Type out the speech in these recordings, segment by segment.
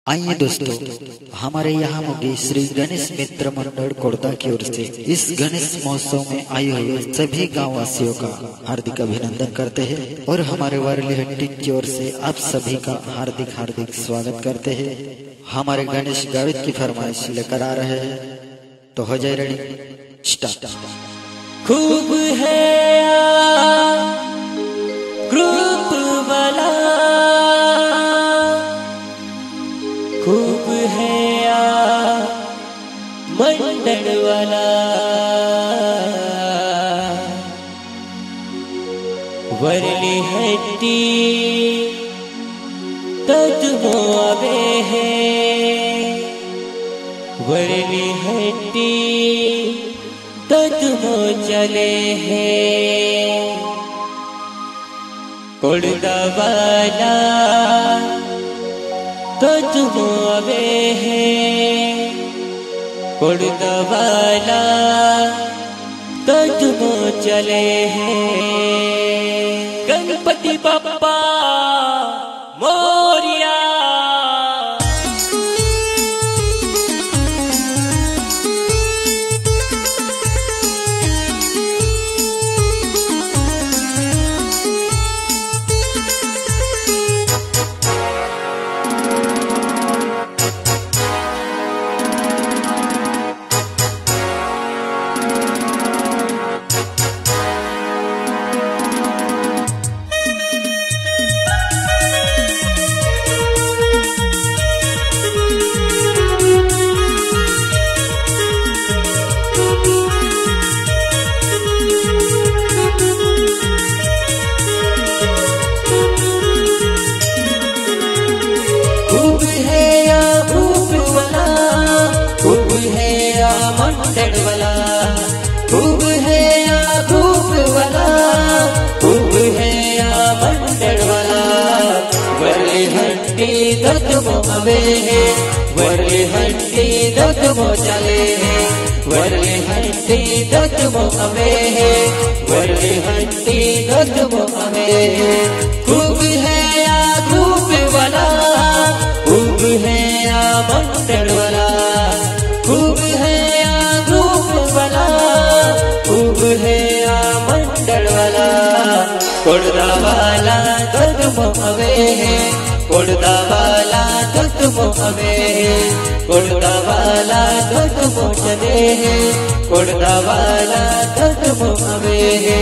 आइए दोस्तों, हमारे यहाँ मुगी श्री गणेश मित्र मंडल कोड़दा की ओर से इस गणेश महोत्सव में आए हुए सभी गाँव वासियों का हार्दिक अभिनंदन करते हैं और हमारे वारली हट्टी की ओर से आप सभी का हार्दिक हार्दिक स्वागत करते हैं। हमारे गणेश गावित की फरमाइश लेकर आ रहे हैं, तो हो जाए रेडी, स्टार्ट। खूब है ग्रुप वाला, खूब है मंडल वाला, वरली हट्टी तद हो आवे है, वरली हट्टी तद हो चले हैं। कोड़दा वाला तद हो आवे है, कोड़दा वाला तद हो चले हैं। गणपति बप्पा मोरिया, मंडल वाला, खूब है या खूब वाला, खूब है या मंडल वाला। वरली हट्टी दद मो अवे है, वरली हट्टी दद मो चले है, वरली हट्टी दद मो अवे है, वरली हट्टी दद मो अवे है। खूब है या खूब वाला, खूब है या मंडल वाला, खूब है खूब है या मंडल वाला। कोड़दा वाला दद मो अवे है, कोड़दा वाला दद मो अवे है, कोड़दा वाला दद मो चले है, कोड़दा वाला दद मो अवे है।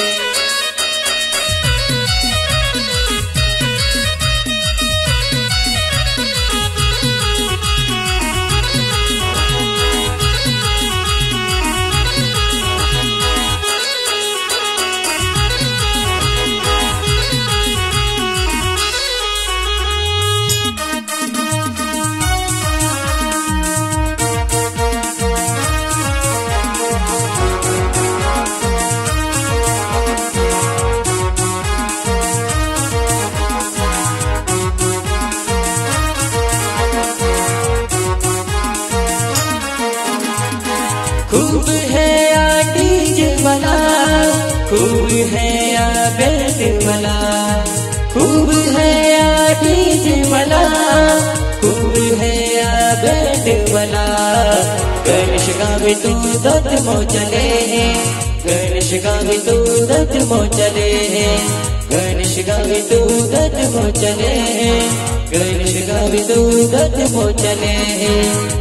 खूब है या डीजे वाला, खूब है या बैंड वाला, खूब है या डीजे वाला, खूब है या बैंड वाला। गणेश गावे तू दद मो चले है, गणेश गावे तू दद मो चले है, गणेश गावे तू दद मो चले है, गणेश गावे तू दद मो चले है।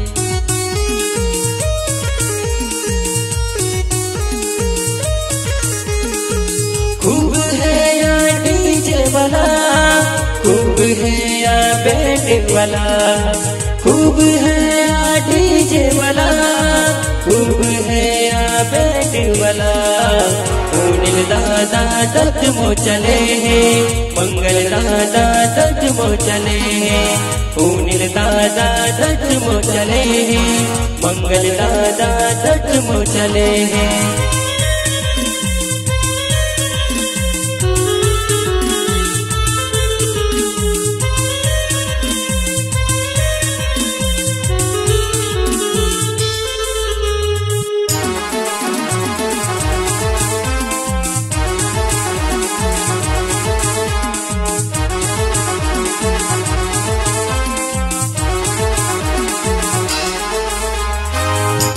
खूब है या डीजे वाला, खूब है या बैंड वाला, खूब है या डीजे वाला, खूब है या बैंड वाला। नील दादा दद मो चले हैं, मंगल दादा दद मो चले हैं, नील दादा दद मो चले हैं, मंगल दादा दद मो चले हैं।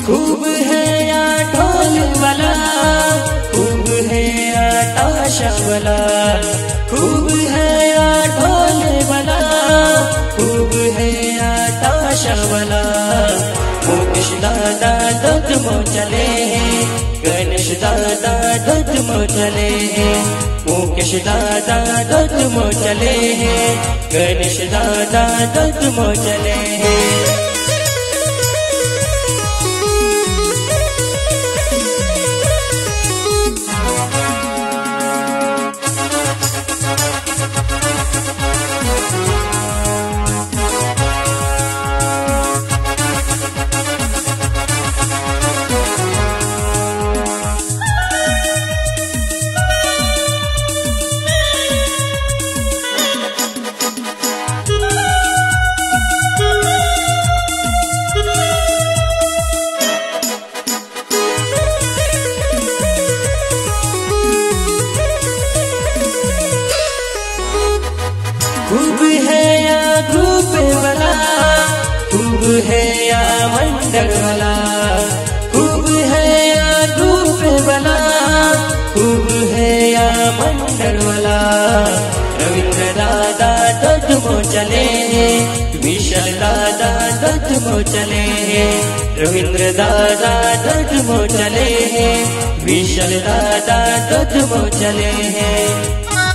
खूब है या ढोल वाला, खूब है या ताशा वाला, खूब है या ढोल वाला, खूब है या ताशा वाला। मुकेश दादा दत्त मोचले हैं, गणेश दादा दत्त मोचले हैं, मुकेश दादा दत्त मोचले हैं, गणेश दादा दत्त मोचले हैं। खूब है या ग्रुप वाला, खूब है या मंडल वाला, खूब है या ग्रुप वाला, खूब है या मंडल वाला। रविंद्र दादा दत्त मोचले हैं, विशाल दादा दत्त मोचले हैं, रविंद्र दादा दत्त मोचले हैं, विशाल दादा दत्त मोचले हैं।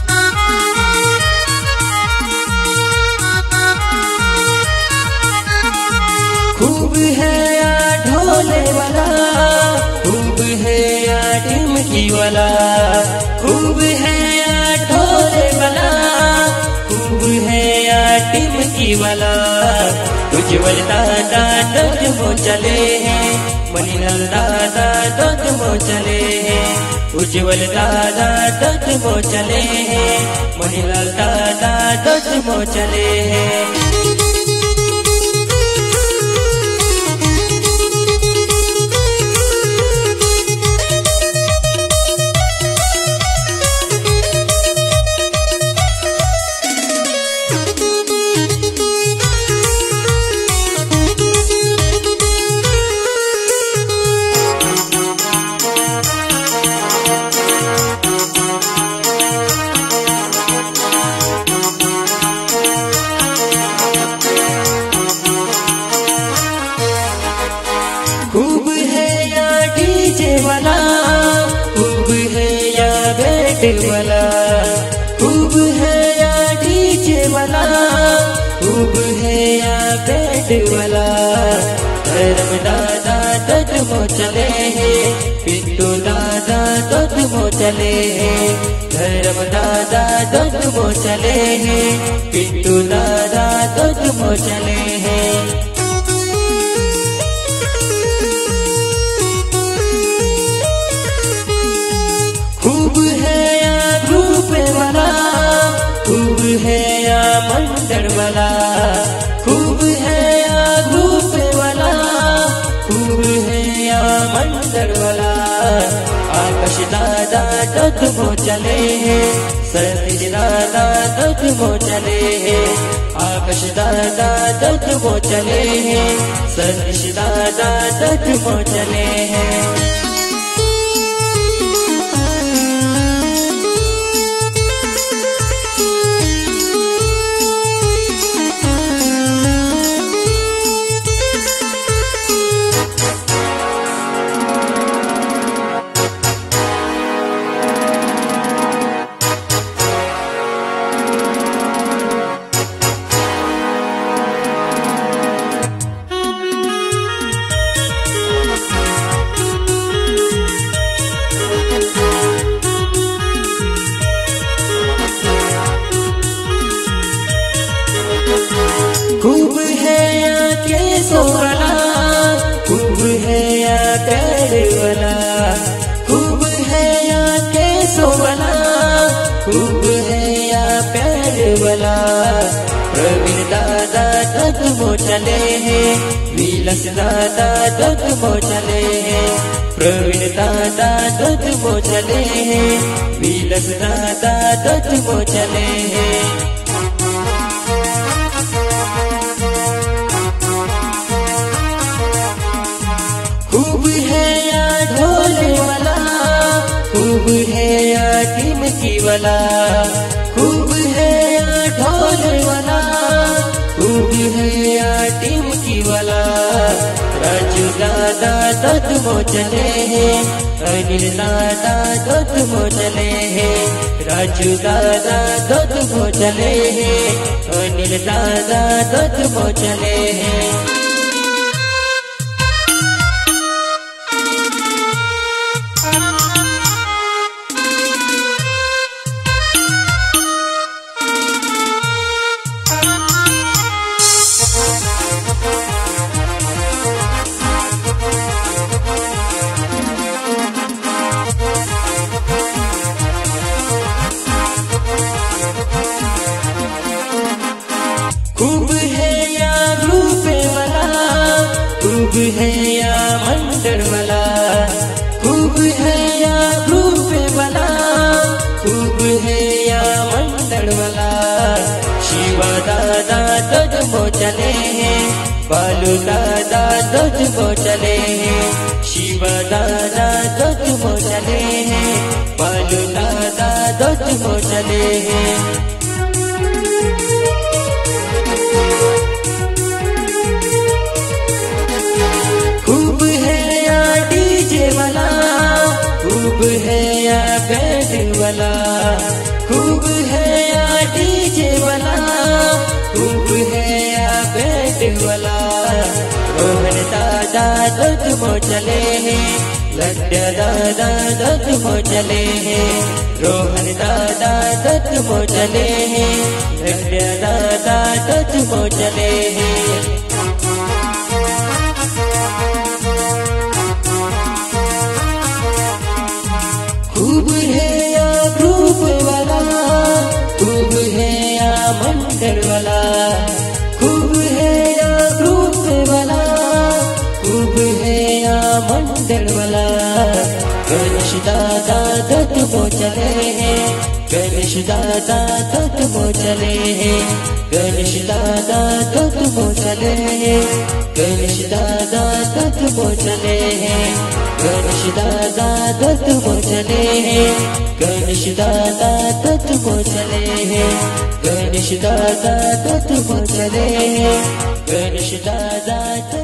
खूब है या ढोले वाला, खूब है या ढिमकी वाला, खूब है या ढोले वाला, खूब है या ढिमकी वाला। उज्जवल दादा दत्त मोचले हैं, मणिलाल दादा दत्त मोचले हैं, उज्जवल दादा दत्त मोचले हैं, मणिलाल दादा दत्त मोचले हैं। खूब है या डीजे वाला, खूब है या बैंड वाला, खूब है या डीजे वाला, खूब है या बैंड वाला। धर्म दादा दत्त मोचले हैं, पिंटू दादा दत्त मोचले हैं, धर्म दादा दत्त मोचले हैं, पिंटू दादा दत्त मोचले हैं। खूब है या ग्रुप वाला, खूब है या मंडल वाला, खूब है या ग्रुप वाला, खूब है या मंडल वाला। आकाश दादा दत्त मोचले हैं, सतीश दादा दत्त मोचले हैं, आकाश दादा दत्त मोचले हैं, सतीश दादा दत्त मोचले हैं। खूब है या केसो वाला, खूब है या पैर वाला, खूब है या केसो वाला, खूब है या पैर वाला। प्रवीण दादा दत्त मोचले हैं, विलास दादा दत्त मोचले हैं, प्रवीण दादा दत्त मोचले हैं, विलास दादा दत्त मोचले हैं। टिमकी वाला, खूब है या ढोल वाला, खूब है या टिमकी वाला। राजू दादा दत मोचले हैं, अनिल दादा दत मोचले हैं, राजू दादा दत मोचले हैं, अनिल दादा दत मोचले हैं। खूब है या रूप वाला, खूब है या मंडर वाला, खूब है या रूप वाला, खूब है या मंडर वाला। शिवा दादा दद मोचले हैं, बालू दादा दद मोचले हैं, शिवा दादा दद मोचले हैं, बालू दादा दद मोचले हैं। खूब है या डीजे वाला, खूब है या बैंड वाला, खूब है या डीजे वाला, खूब है या बैंड वाला। रोहन दादा दत मोचले हैं, लड्डा दादा दत मोचले हैं, रोहन दादा दत मोचले हैं, लड्डा दादा दत मोचले हैं। खूब है या ग्रुप वाला, खूब है या मंडल वाला, खूब है या ग्रुप वाला, खूब है या मंडल वाला। गणेश दादा दत मोचले हैं, गणेश दादा दत मोचले हैं, गणेश दादा दत मोचले हैं, गणेश दादा दत मोचले हैं, गणेश दादा दत मोचले हैं, गणेश दादा दत मोचले हैं, गणेश दादा दत मोचले हैं, गणेश दादा